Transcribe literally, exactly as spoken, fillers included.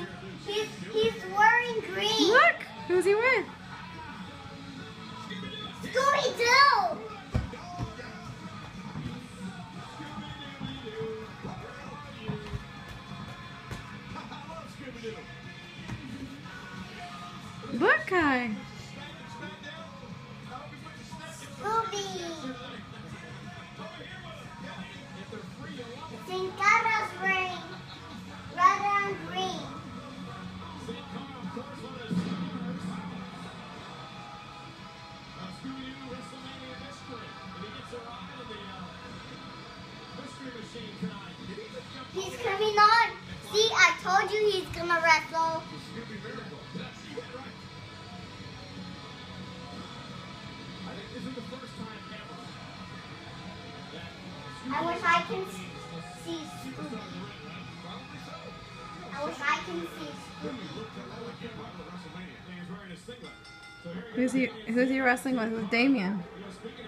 wearing, he's, he's wearing green. Look, who's he with? Scooby-Doo. Buckeye. Scooby. Sin Cara's wearing red and green. He's coming on. See, I told you he's gonna wrestle. I wish I can see Scooby. I wish I can see Scooby. Who's he? Who's he wrestling with? With Damien.